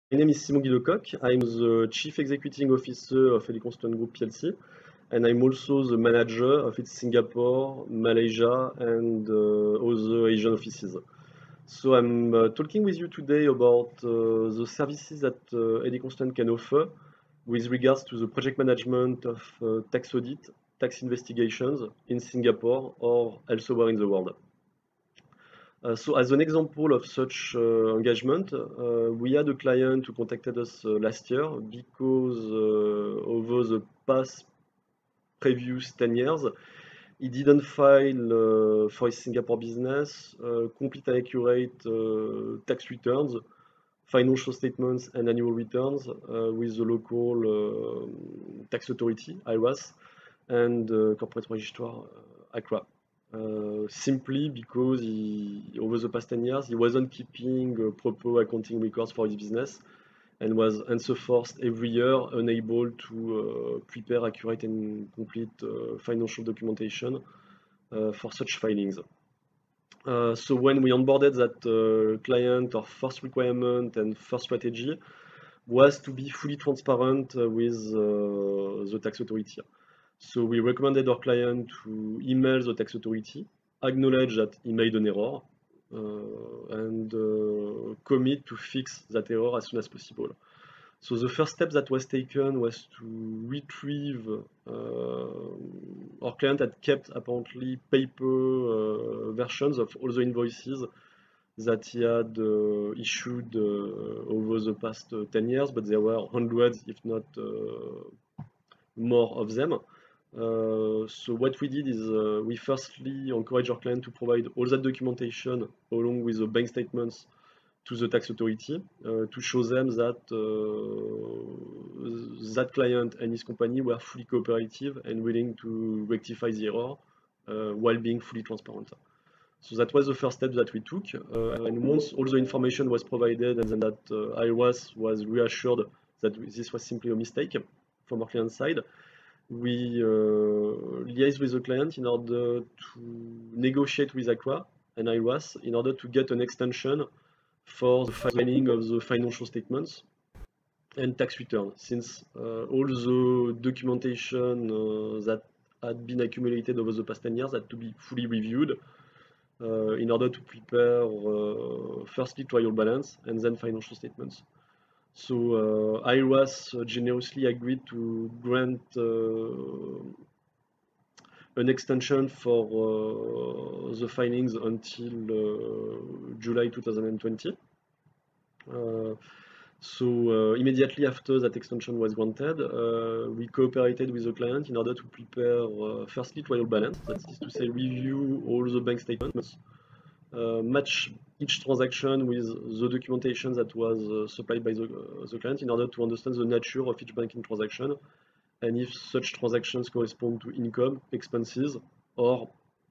My name is Simon Guilecoq. I'm the Chief Executive Officer of Eddie Constant Group PLC, and I'm also the manager of its Singapore, Malaysia, and other Asian offices. So I'm talking with you today about the services that Eddie Constant can offer with regards to the project management of tax audit, tax investigations in Singapore or elsewhere in the world. So as an example of such engagement, we had a client who contacted us last year because over the past previous 10 years, he didn't file for his Singapore business complete and accurate tax returns, financial statements and annual returns with the local tax authority, IRAS, and corporate registrar, ACRA. Simply because over the past 10 years, he wasn't keeping proper accounting records for his business and was enforced every year unable to prepare accurate and complete financial documentation for such filings. So when we onboarded that client, our first requirement and first strategy was to be fully transparent with the tax authority. So we recommended our client to email the tax authority, acknowledge that he made an error, and commit to fix that error as soon as possible. So the first step that was taken was to retrieve, our client had kept apparently paper versions of all the invoices that he had issued over the past 10 years, but there were hundreds, if not more of them. So what we did is we firstly encourage our client to provide all that documentation along with the bank statements to the tax authority to show them that that client and his company were fully cooperative and willing to rectify the error while being fully transparent. So that was the first step that we took, and once all the information was provided and then that IRAS was reassured that this was simply a mistake from our client side, we liaise with the client in order to negotiate with ACRA and IRAS in order to get an extension for the filing of the financial statements and tax return, since all the documentation that had been accumulated over the past 10 years had to be fully reviewed in order to prepare firstly trial balance and then financial statements. So IRAS generously agreed to grant an extension for the filings until July 2020. So immediately after that extension was granted, we cooperated with the client in order to prepare firstly trial balance, that is to say review all the bank statements, match each transaction with the documentation that was supplied by the client in order to understand the nature of each banking transaction and if such transactions correspond to income, expenses, or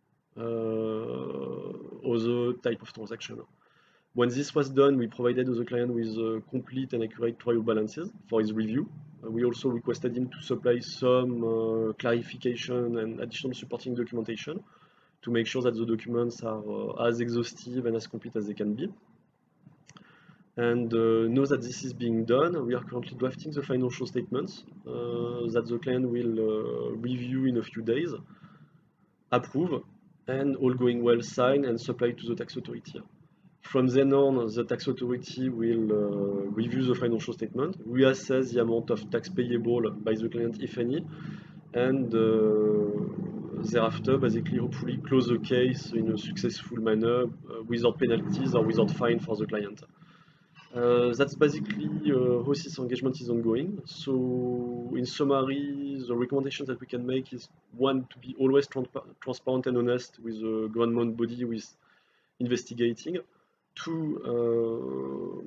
other type of transaction. When this was done, we provided the client with complete and accurate trial balances for his review. We also requested him to supply some clarification and additional supporting documentation to make sure that the documents are as exhaustive and as complete as they can be. And know that this is being done. We are currently drafting the financial statements that the client will review in a few days, approve, and all going well, sign and supply to the tax authority. From then on, the tax authority will review the financial statement, reassess the amount of tax payable by the client, if any, and thereafter, basically, hopefully close the case in a successful manner without penalties or without fine for the client. That's basically how this engagement is ongoing. So in summary, the recommendations that we can make is one, to be always transparent and honest with the government body with investigating. Two,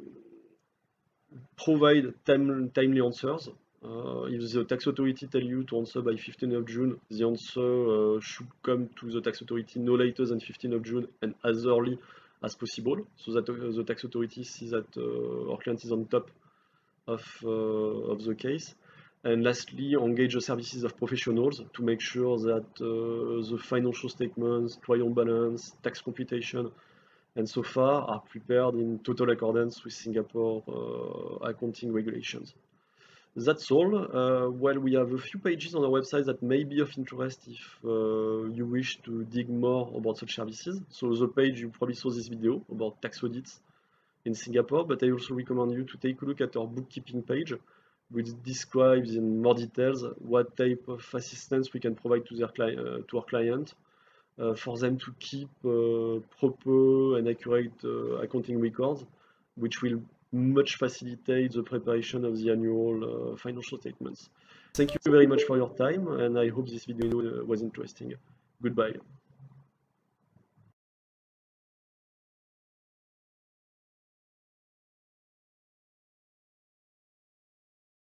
provide timely answers. If the tax authority tell you to answer by 15th of June, the answer should come to the tax authority no later than 15th of June and as early as possible, so that the tax authority sees that our client is on top of the case. And lastly, engage the services of professionals to make sure that the financial statements, trial balance, tax computation, and so far are prepared in total accordance with Singapore accounting regulations. That's all. Well, we have a few pages on our website that may be of interest if you wish to dig more about such services. So the page you probably saw this video about tax audits in Singapore, but I also recommend you to take a look at our bookkeeping page, which describes in more details what type of assistance we can provide to our client for them to keep proper and accurate accounting records, which will much facilitate the preparation of the annual financial statements. Thank you very much for your time, and I hope this video was interesting. Goodbye.